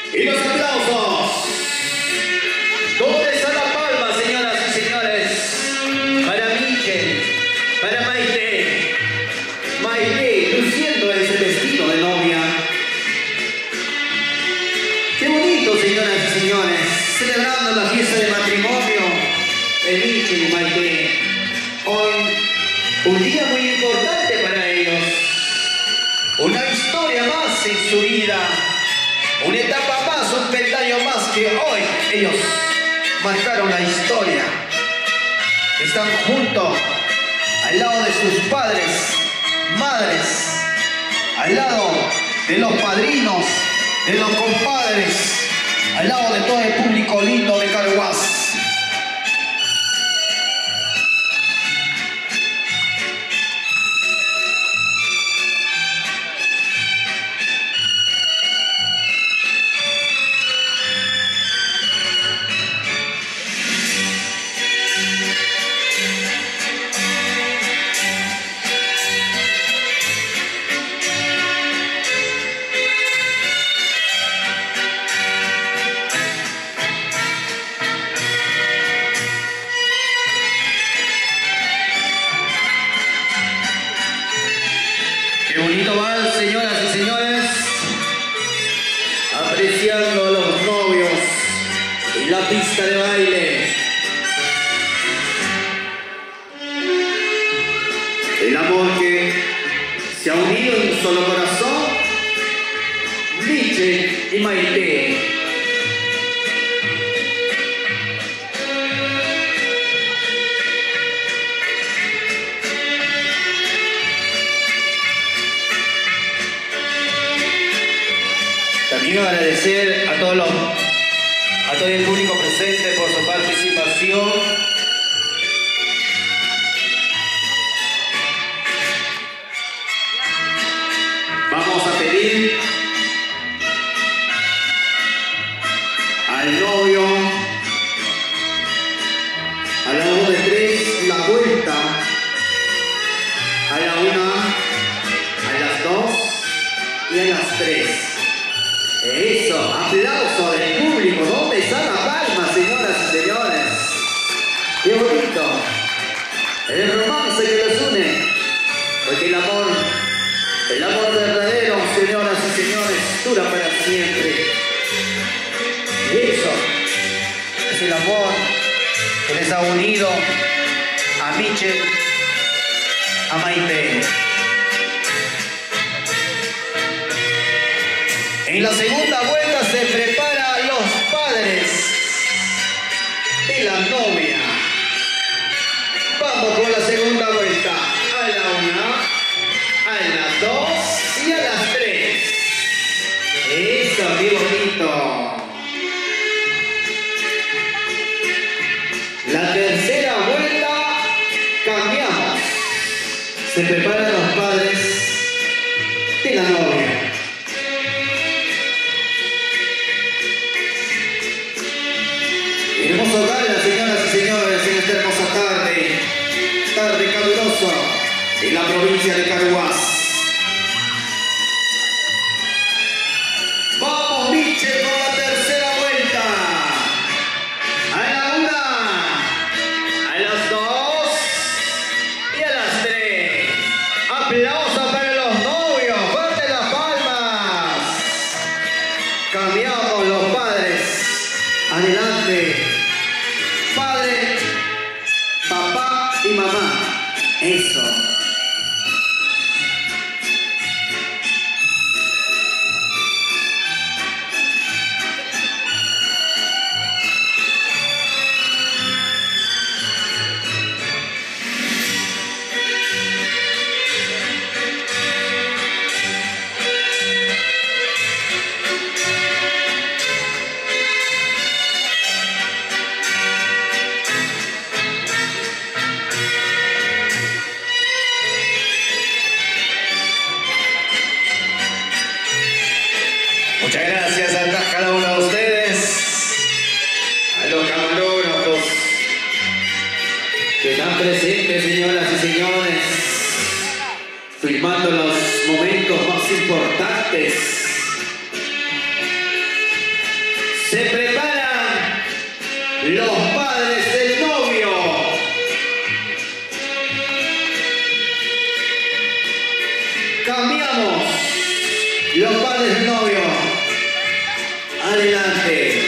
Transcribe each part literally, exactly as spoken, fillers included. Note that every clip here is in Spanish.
Y los aplausos. ¿Dónde está la palma, señoras y señores? Para Michel, para Maite. Maite, luciendo ese vestido de novia. Qué bonito, señoras y señores. Celebrando la fiesta de matrimonio de Michel y Maite. Hoy, un día muy importante para ellos. Una historia más en su vida. Una etapa más, un peldaño más que hoy ellos marcaron la historia. Están juntos, al lado de sus padres, madres, al lado de los padrinos, de los compadres, al lado de todo el público lindo de Carhuaz. Qué bonito van, señoras y señores, apreciando a los novios y la pista de baile. El amor que se ha unido en un solo corazón, Michel y Maite. También agradecer a todos los, a todo el público presente por su participación. Vamos a pedir al novio, a la uno de tres, la vuelta, a la una, a las dos y a las tres. Eso, aplauso del público. ¿Dónde está la palma, señoras y señores? Qué bonito. El romance que los une. Porque el amor, el amor verdadero, señoras y señores, dura para siempre. Y eso es el amor que les ha unido a Michel, a Maite. En la segunda vuelta se preparan los padres de la novia. Vamos con la segunda vuelta. A la una, a las dos y a las tres. Eso, qué bonito. La tercera vuelta cambiamos. Se preparan los padres de la novia. Hermoso gala, señoras y señores, en esta hermosa tarde, tarde calurosa, en la provincia de Carhuaz. Vamos, Michel, con la tercera vuelta. A la una, a las dos y a las tres. Aplausos para los novios, fuerte las palmas. Cambiamos los padres. Adelante. Padre, papá y mamá. Eso. Muchas gracias a cada uno de ustedes, a los camarógrafos que están presentes, señoras y señores, filmando los momentos más importantes Se preparan los padres del novio. Cambiamos. Los padres del novio. Adelante.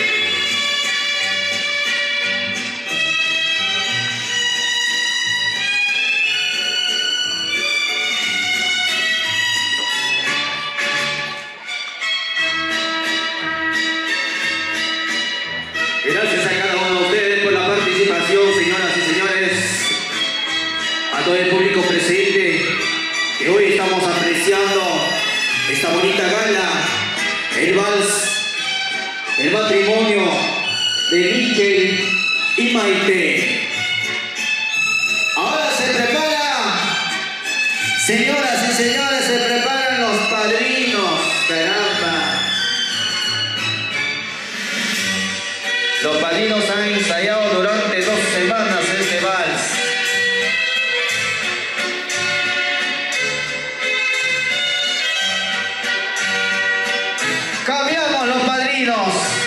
Gracias a cada uno de ustedes por la participación, señoras y señores, a todo el público presente, que hoy estamos apreciando esta bonita gala, el vals, el matrimonio de Michel y Maite. Ahora se prepara, señoras y señores, se preparan los padrinos, caramba. Los padrinos han ensayado durante dos semanas este vals. Cambiamos los padrinos.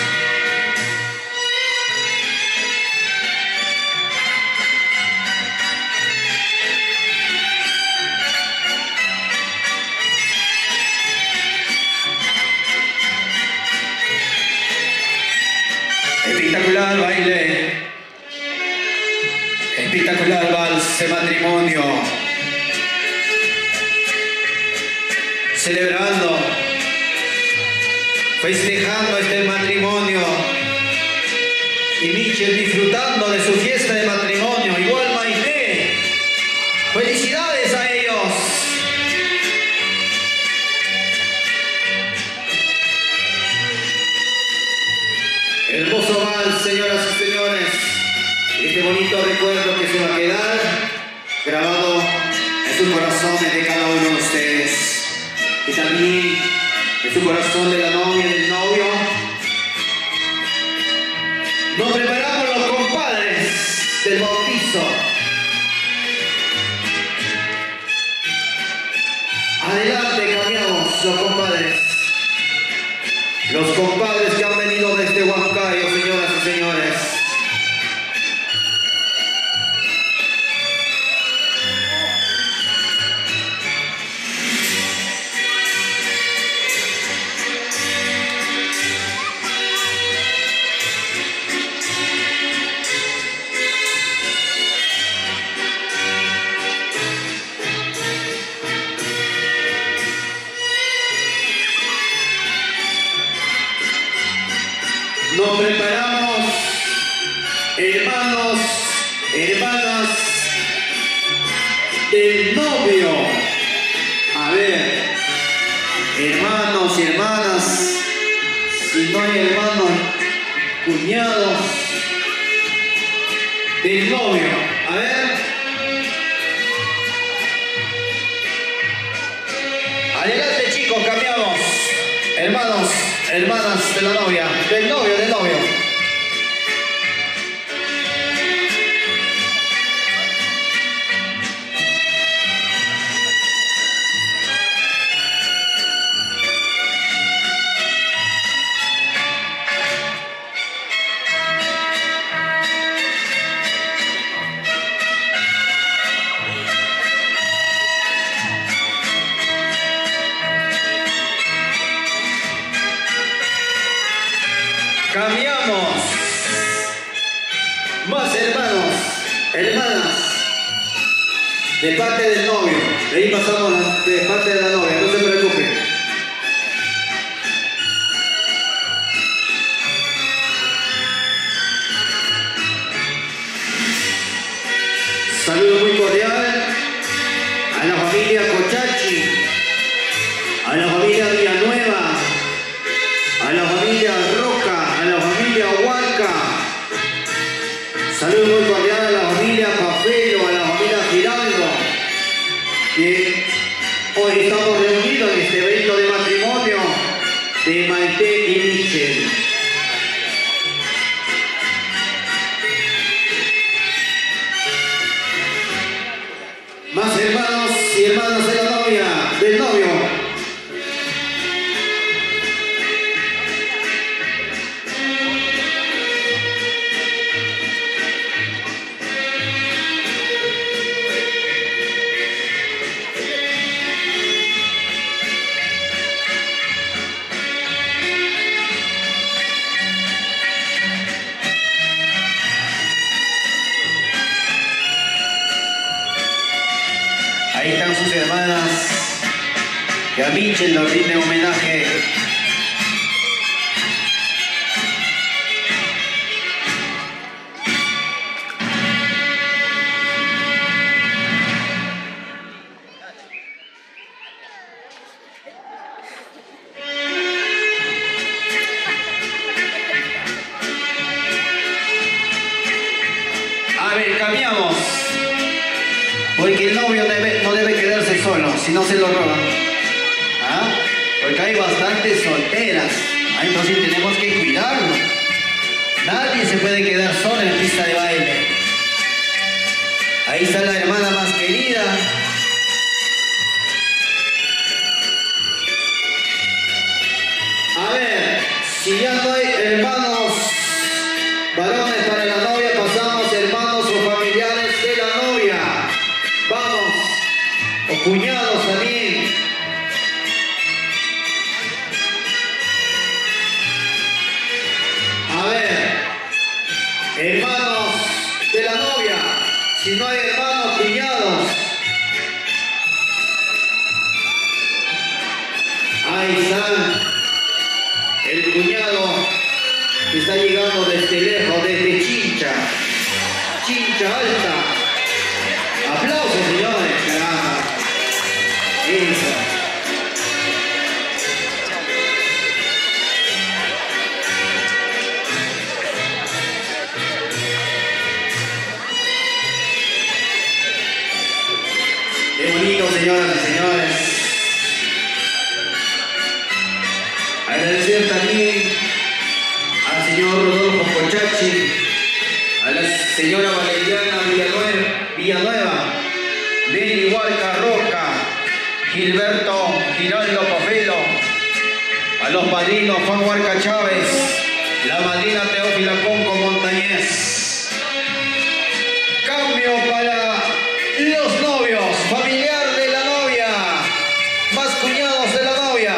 Espectacular baile, espectacular vals de matrimonio, celebrando, festejando este matrimonio y Michel disfrutando de su fiesta de matrimonio, igual Maite. Felicidades a ellos. Hermoso vals, señoras y señores. Este bonito recuerdo que se va a quedar grabado en sus corazones de cada uno de ustedes. Y también en su corazón de la novia y del novio. Nos preparamos los compadres del bautizo. Adelante, cambiamos los compadres. Los compadres que han venido desde Huancayo, señoras y señores. Nos preparamos, hermanos, hermanas del novio. A ver, hermanos y hermanas, si no hay hermanos, cuñados del novio. A ver. Adelante, chicos, cambiamos. Hermanos, hermanas de la novia, del novio, del novio. Cambiamos. Más hermanos, hermanas, de parte del novio. De ahí pasamos de parte de la novia, no se preocupen. Saludo muy cordial a la familia Cochachi, a la familia Villanueva, a la familia Roca, a la familia Huarca. Saludo muy cordial a la familia Pafelo, a la familia Giraldo, que hoy estamos reunidos en este evento de matrimonio de Maite y Michel. Más hermanos y hermanas de la novia, del novio. hermanos, sus hermanas, que a Michel nos rinde homenaje. A ver, cambiamos. Porque el novio debe, no debe quedarse solo, si no se lo roban. ¿Ah? Porque hay bastantes solteras. ¿Ah? Entonces tenemos que cuidarlo. Nadie se puede quedar solo en pista de baile. Ahí está la hermana más querida. A ver, si ya no hay hermanos varones para la novia, pasamos hermanos o familiares de la novia. Vamos, o cuñados también. A ver, hermanos de la novia, si no hay hermanos, cuñados. Ahí está el cuñado que está llegando desde lejos, desde Chincha, Chincha Alta. Aplausos, señores, caramba. Eso. Qué bonito, señoras y señores. Agradecer también al señor Rodolfo Cochachi, a la señora Valeriana Villanueva, Villanueva, Lili Huarca Roca, Gilberto Giraldo Pafelo, a los padrinos Juan Huarca Chávez, la madrina Teófila Conco Montañez. Cambio para los novios, familiar de la novia, más cuñados de la novia.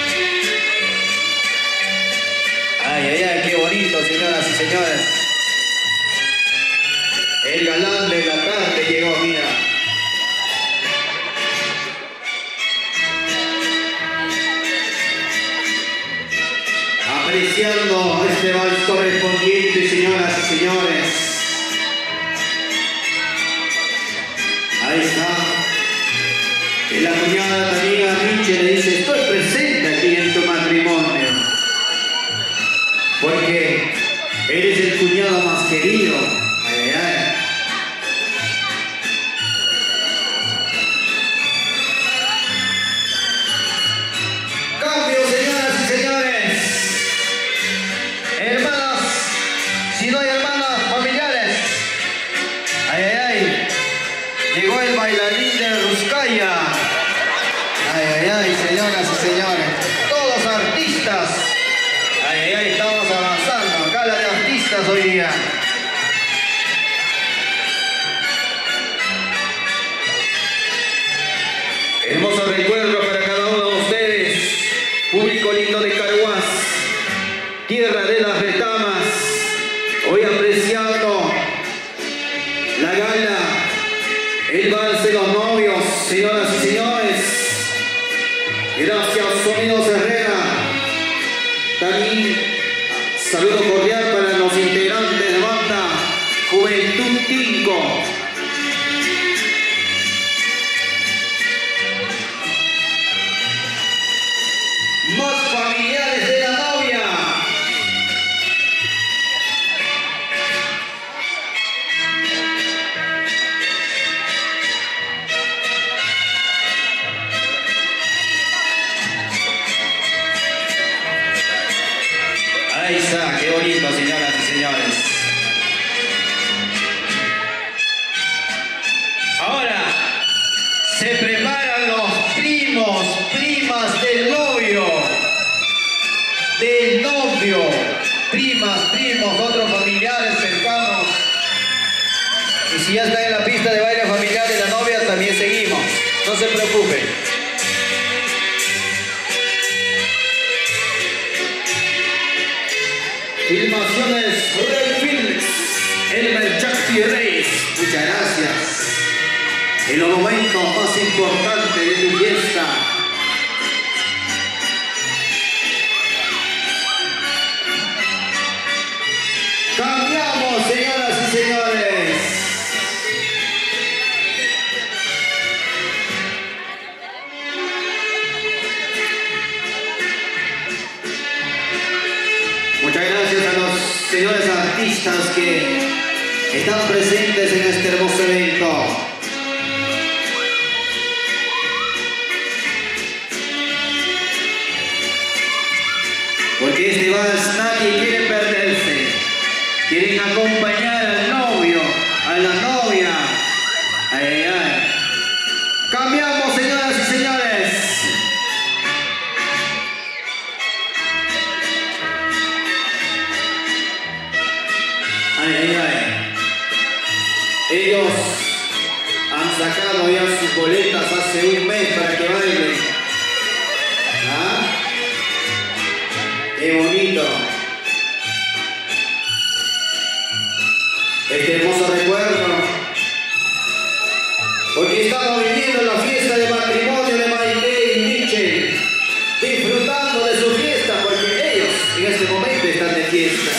Ay, ay, ay, qué bonito, señoras y señores. El galán de la tarde llegó, mira. Apreciando este vals correspondiente, señoras y señores. Ahí está. Y la cuñada también a Miche le dice, estoy presente aquí en tu matrimonio. Porque eres el cuñado más querido. Ay, ay, ay. Cambio, señoras y señores. Hermanas, si no hay hermanas familiares. Ay, ay, ay. Llegó el bailarín de Ruscaya. Ay, ay, ay, señoras y señores. Todos artistas. Ay, ay, ay, estamos avanzando. Gala de artistas hoy día. Hermoso recuerdo para cada uno de ustedes. Público lindo de Caruás, tierra de las retamas. Hoy apreciando la gala, el vals de los novios, señoras y señores. Gracias, Sonidos Herrera. También saludo cordial para los integrantes de la banda Juventud Tinco. Más familiares de la novia. Ahí está, qué bonito, señoras y señores. Ahora se preparan los primos, primas del novio, del novio, primas, primos, otros familiares cercanos. Y si ya están en la pista de baile familiar de la novia, también seguimos. No se preocupen. Filmaciones Red Films, Elmer Chacti Reyes. Muchas gracias. en los momentos más importantes de tu fiesta. Cambiamos, señoras y señores. Muchas gracias a los señores artistas que están presentes en este hermoso evento. Porque este vals nadie quiere perderse. Quieren acompañar al novio, a la novia. Ay, ay, ay. Cambiamos, señoras y señores. Ay, ay, ay. Ellos han sacado ya sus boletas hace un mes para que bailen. ¿Ah? ¡Qué bonito! Este hermoso recuerdo, porque estamos viviendo la fiesta de matrimonio de Maite y Michel, disfrutando de su fiesta, porque ellos en este momento están de fiesta.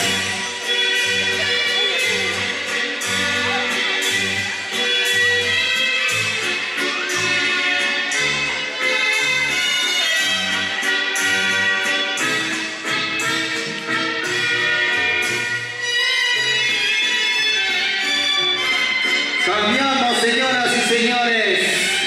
Cambiamos, señoras y señores.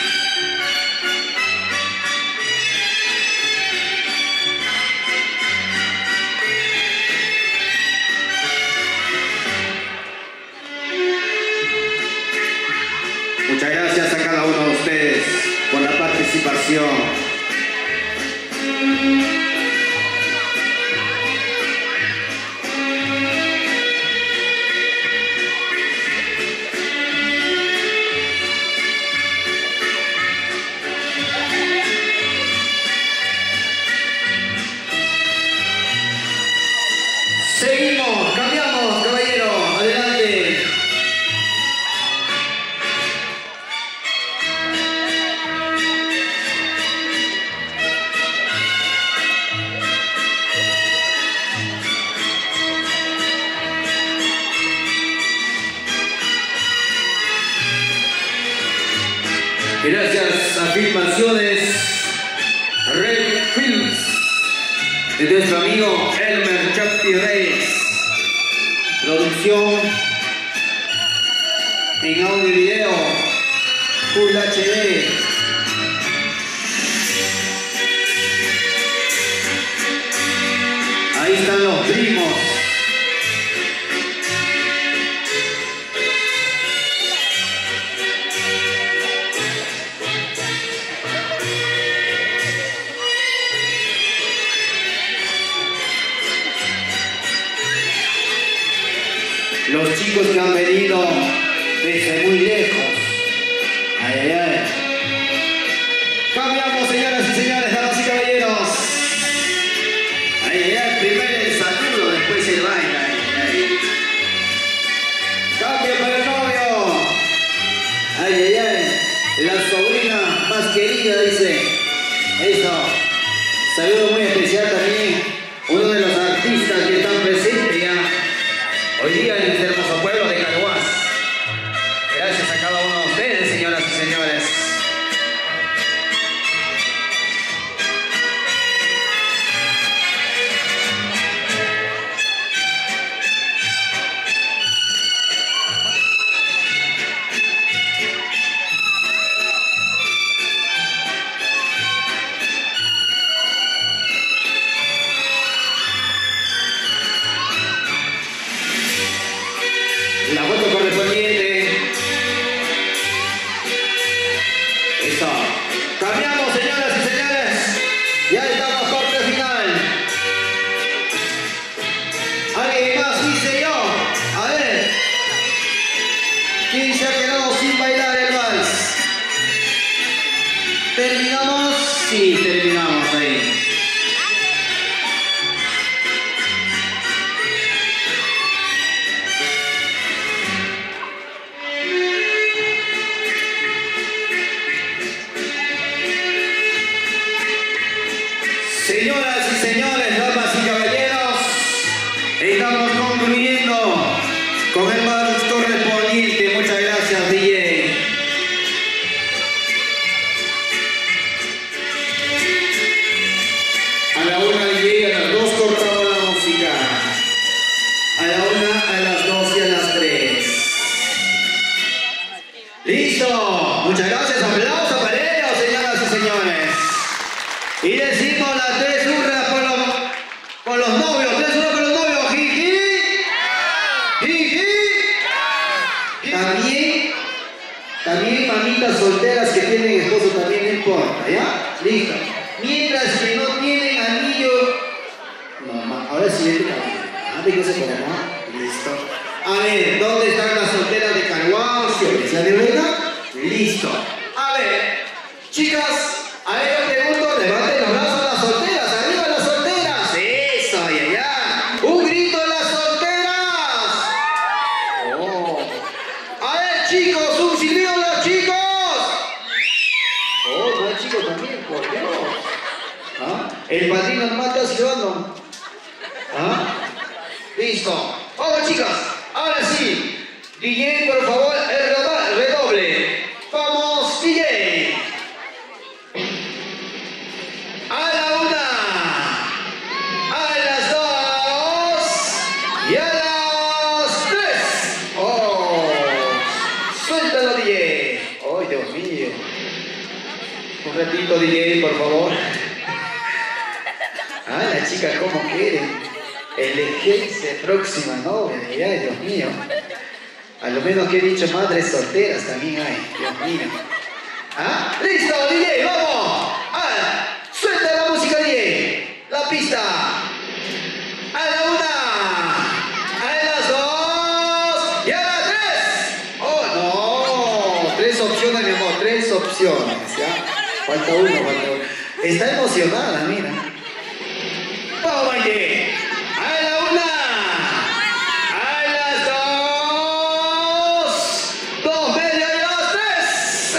Muchas gracias a cada uno de ustedes por la participación. Seguimos, cambiamos, caballero, adelante. Gracias a Filmaciones Red Films de nuestro amigo Elmer Chapti Reyes. Producción en audio y video Full H D. Ahí están los primos. Los chicos que han venido desde muy lejos. Ay, ay, ay. Cambiamos, señoras y señores, damas y caballeros. Ay, ay, ay. Primero el saludo, después el baile. Ay, ay. Cambio para el novio. Ay, ay, ay. La sobrina más querida, dice. Eso. Saludo muy especial también. Uno de los artistas que están presentes ya hoy día en este hermoso pueblo de Caruás. Gracias a cada uno de ustedes, señoras y señores. Señoras y señores, damas y caballeros, estamos concluyendo con el más correspondiente. Muchas gracias, D J. A la una D J, a las dos cortamos la música. A la una, a las dos y a las tres. ¡Listo! Muchas gracias, aplausos para ellos, señoras y señores. Y decimos las tres hurras por los, por los novios, tres hurras por los novios, jiji, jiji. También, también mamitas solteras que tienen esposo, también no importa, ¿ya? Listo. Mientras que no tienen anillo, no, ahora sí, vete caballero. Ah, véngase por acá. Listo. A ver, ¿dónde están las solteras de Carhuacio? ¿Es la de verdad? Listo. A ver, chicas, a ver, yo pregunto, levanten los brazos a las solteras, arriba las solteras. Eso, y allá. Un grito a las solteras. Oh. A ver, chicos, un silbido a los chicos. Oh, no hay chicos también, por Dios. ¿Ah? El padrino nomás está silbando. ¿Ah? Listo. Vamos, chicas. Ahora sí. D J, por favor, el redoble. Vamos, D J. A la una, a las dos y a las tres. Oh, suéltalo, D J. Oh, Dios mío. Un ratito, D J, por favor. Ah, la chica, ¿cómo quiere? Elegirse próxima novia. Ay, Dios mío. A lo menos que he dicho madres solteras también hay. Dios mío. ¿Ah? ¡Listo, D J! ¡Vamos! ¡Ah! ¡Suelta la música, D J! ¡La pista! ¡A la una! ¡A las dos! ¡Y a las tres! ¡Oh, no! Tres opciones, mi amor. Tres opciones, ¿ya? Falta uno, falta uno. Está emocionada, mira. ¡Vamos, D J! ¡A la una! ¡A las dos! ¡Dos medio y a las tres!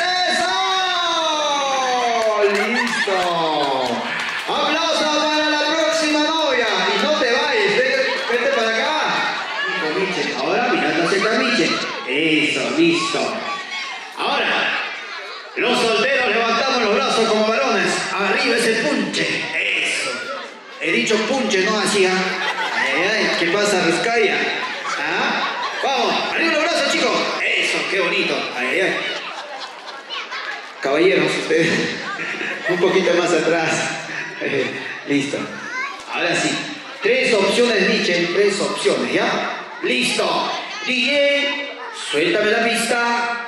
¡Eso! ¡Listo! ¡Aplausos para la próxima novia! Y no te vayas, vete, vete para acá. Hijo Miche, ahora mirando hacia acá, Miche. Eso, listo. Ahora, los solteros levantamos los brazos como varones. Arriba ese punche. Eso. He dicho punche, no hacía. Ay, ay, ¿qué pasa, Ruscaya? ¿Ah? Vamos, arriba los brazos, chicos. Eso, qué bonito. Ay, ay, ay. Caballeros, ustedes. Un poquito más atrás. Eh, listo. Ahora sí. Tres opciones, Michel. Tres opciones, ¿ya? Listo. D J, suéltame la pista.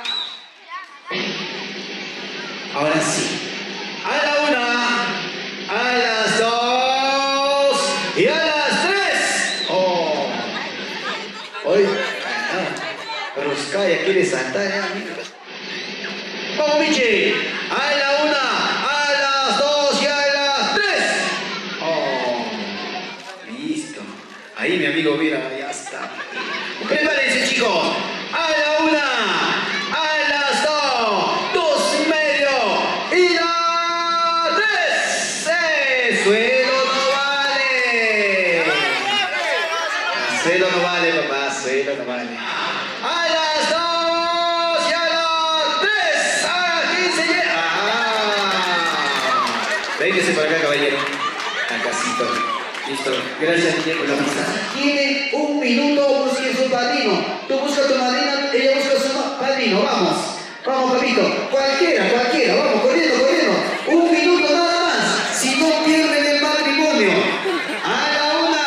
Ahora sí. A la una, a las dos y a las tres. Oh. Hoy, ah, Ruscaya quiere saltar ya, mira. Vamos, Michi. A la una, a las dos y a las tres. Oh. Listo. Ahí, mi amigo, mira, ya está. Prepárense, chicos. A la una. Suelo no vale, papá, suelo no vale. A las dos y a las tres. Aquí se llega. Ah. Véngase por acá, caballero. Acasito. Listo. Gracias, por la pista. Tiene un minuto, busque su padrino. Tú buscas a tu madrina, ella busca a su padrino. Vamos. Vamos, papito. Cualquiera, cualquiera. Vamos, corriendo, corriendo. Un minuto nada más. Si no pierden el matrimonio. A la una.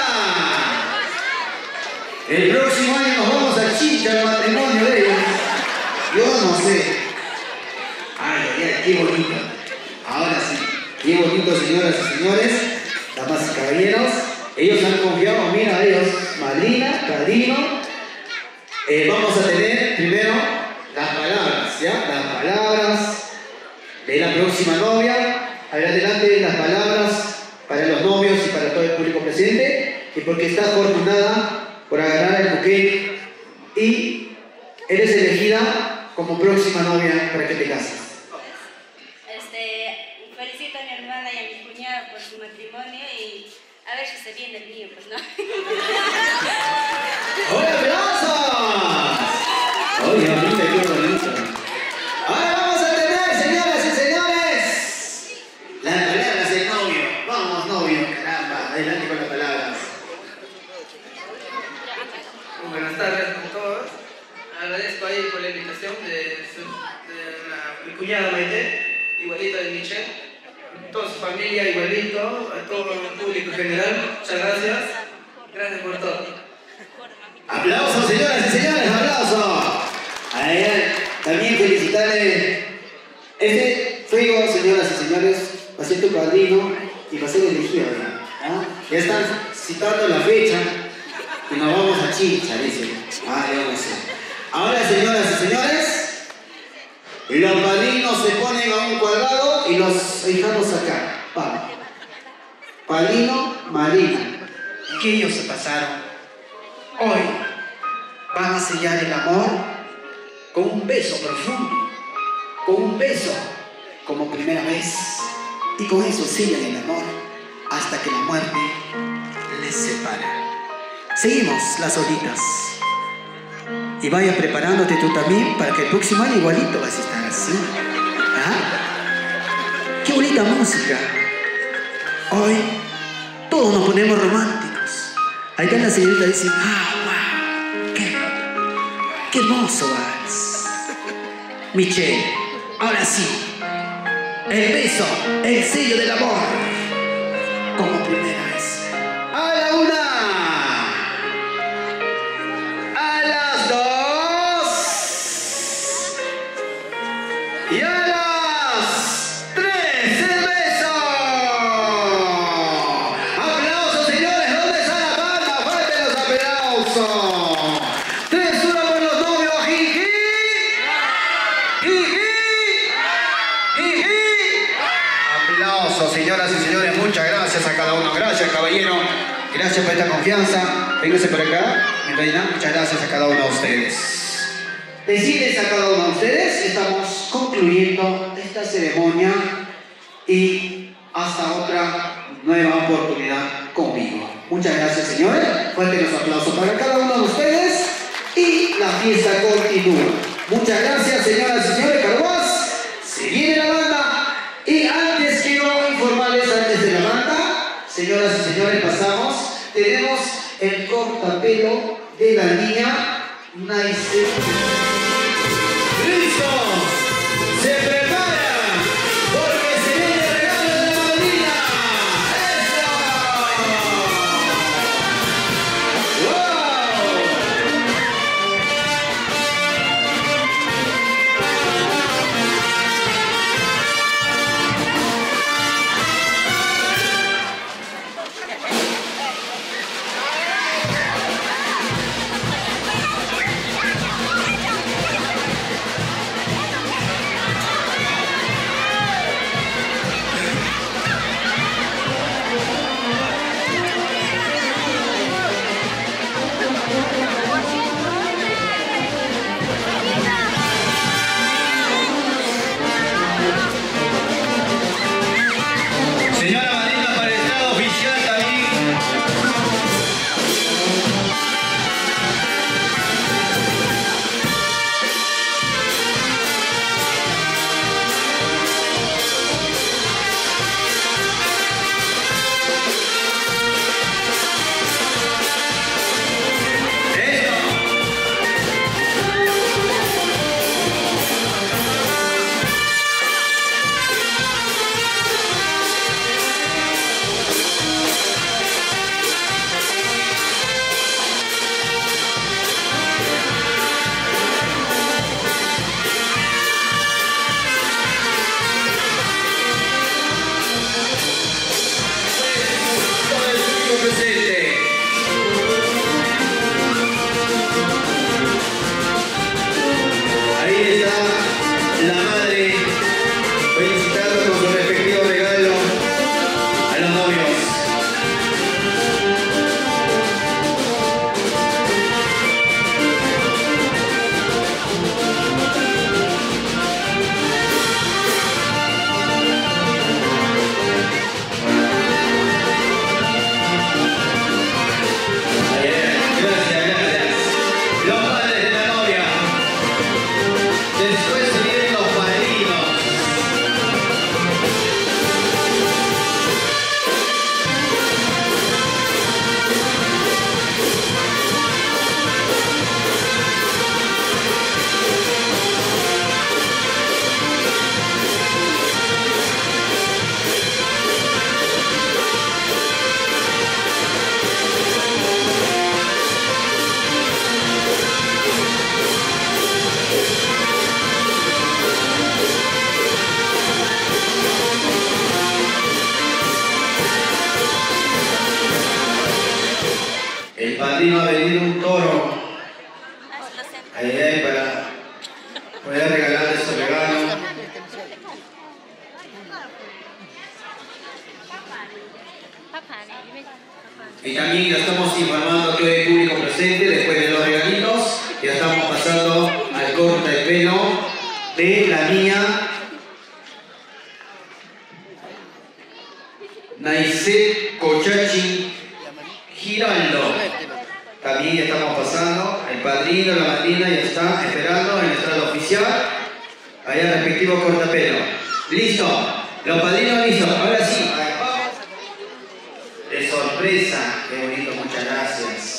El próximo año nos vamos a Chicha, el matrimonio de ellos. Yo no sé. Ay, ay, ay, qué bonito. Ahora sí, qué bonito, señoras y señores, damas y caballeros. Ellos han confiado, mira a ellos, madrina, padrino. Eh, vamos a tener primero las palabras, ¿ya? Las palabras de la próxima novia. A ver, adelante las palabras para los novios y para todo el público presente. Y porque está afortunada por agarrar el buque y eres elegida como próxima novia para que te cases. Este, felicito a mi hermana y a mi cuñada por por su matrimonio y a ver si se viene el mío, pues, ¿no? ¡Oye, aplausos! ¡Oye, ahorita qué bonito! Ahora vamos a tener, señoras y señores, las palabras del novio. Vamos, novio, caramba, adelante con las palabras. Buenas tardes con todos. Agradezco ahí por la invitación de, su, de la, mi cuñada Maite, igualito de Michelle, toda su familia igualito, a todo el público en general. Muchas gracias. Gracias por todo. Aplausos, señoras y señores, aplausos. A ella también felicitarle. Este fuego, señoras y señores, va a ser tu padrino y va a ser elegido ya. ¿Ah? Ya están citando la fecha y nos vamos a Chincha, dice. Ah, yo no sé. Ahora, señoras y señores, los padrinos se ponen a un cuadrado y los hijados acá. Pa. Padrino, madrina. Que ellos se pasaron. Hoy van a sellar el amor con un beso profundo, con un beso como primera vez, y con eso sellan el amor hasta que la muerte les separa. Seguimos las horitas y vaya preparándote tú también para que el próximo año igualito vas a estar así. ¿Ah? ¡Qué bonita música! Hoy todos nos ponemos románticos. Ahí está la señorita dice, ah, wow, qué, qué hermoso vals. Michelle, ahora sí, el beso, el sello del amor, como primera vez. A la una, a las dos, y a las tres, el beso. Aplausos, señores, ¿dónde está la palma? Fuerte los aplausos. Tres, uno por los novios, jiji. Jiji. Jiji. Aplausos, señoras y señores, muchas gracias a cada uno. Gracias, caballero. Gracias por esta confianza. Vénganse por acá, mi reina. Muchas gracias a cada uno de ustedes. Decirles a cada uno de ustedes, estamos concluyendo esta ceremonia y hasta otra nueva oportunidad conmigo. Muchas gracias, señores. Fuertes los aplausos para cada uno de ustedes y la fiesta continúa. Muchas gracias, señoras y señores. Carguas, se viene la banda y antes quiero informarles, antes de la banda, señoras y señores, pasamos, tenemos el cortapelo de la niña Nice. ¡Listos! ¡Se preparan! ¡Porque se viene el regalo de la madrina! ¡Eso! ¡Wow! padrino ha venido un toro. Ahí hay para poder regalarle su regalo. Y también ya estamos informando que hoy hay público presente después de los regalitos. Ya estamos pasando al corte de pelo de la niña Naiset Cochachi Giraldo. También ya estamos pasando. El padrino, la madrina ya está esperando en el estrado oficial. Allá respectivo cortapelo. Listo. Los padrinos listos. Ahora sí. De sorpresa. Qué bonito. Muchas gracias.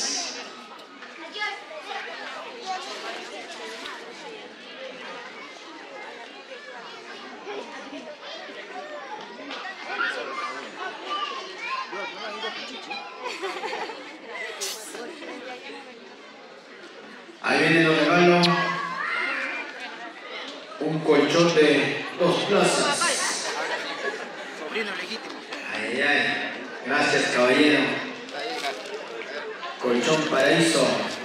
Ahí vienen los regalos. Un colchón de dos plazas. Sobrino legítimo. Ay, ay. Gracias, caballero. Colchón paraíso.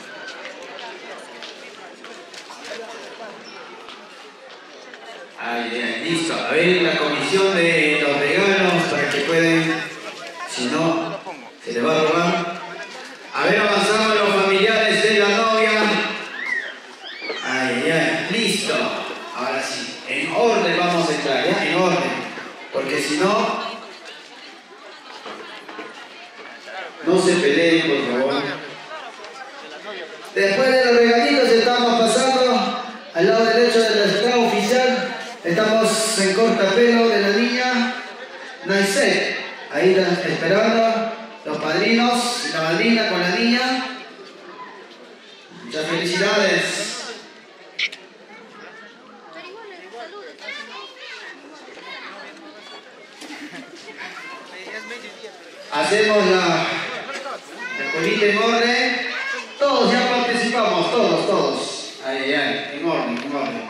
Ay, ay, listo. A ver la comisión de los regalos para que pueden, si no, se les va a robar. A ver, avanzamos los familiares de la novia. Ay, ay, listo. Ahora sí, en orden vamos a entrar, ¿ya? En orden. Porque si no, no se peleen, por favor. Después de los regalitos estamos pasando al lado derecho del estrado oficial. Estamos en cortapelo de la niña Naiset. Ahí están esperando los padrinos y la madrina con la niña. Muchas felicidades. Hacemos la, la colita en orden. Todos ya participamos, todos, todos. Ay, ay, en orden, en orden.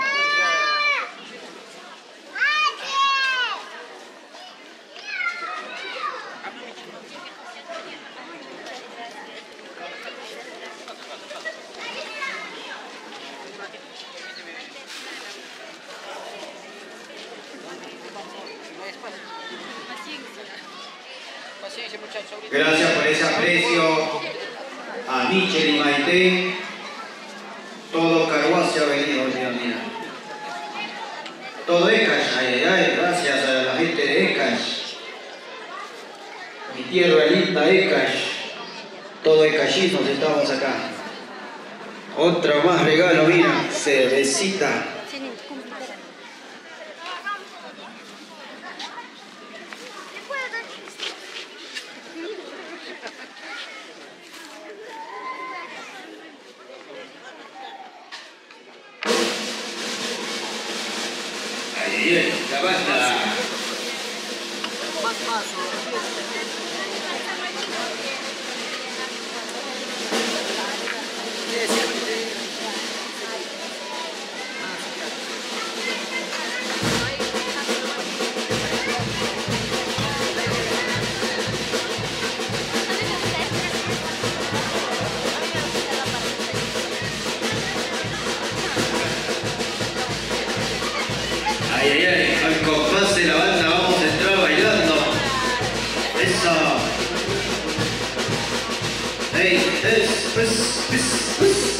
Gracias por ese aprecio a Michel y Maite. Todo Carhuacio ha venido, Dios mío. Todo Ecash, ay, ay, ay, gracias a la gente de Ecash. Mi tierra linda Ecash. Todo Ecashitos estamos acá. Otro más regalo, mira, cervecita. Bien, la banda. Ay, ay, ay, al compás de la banda vamos a entrar bailando. Eso. Hey, es, pues, pues, pues.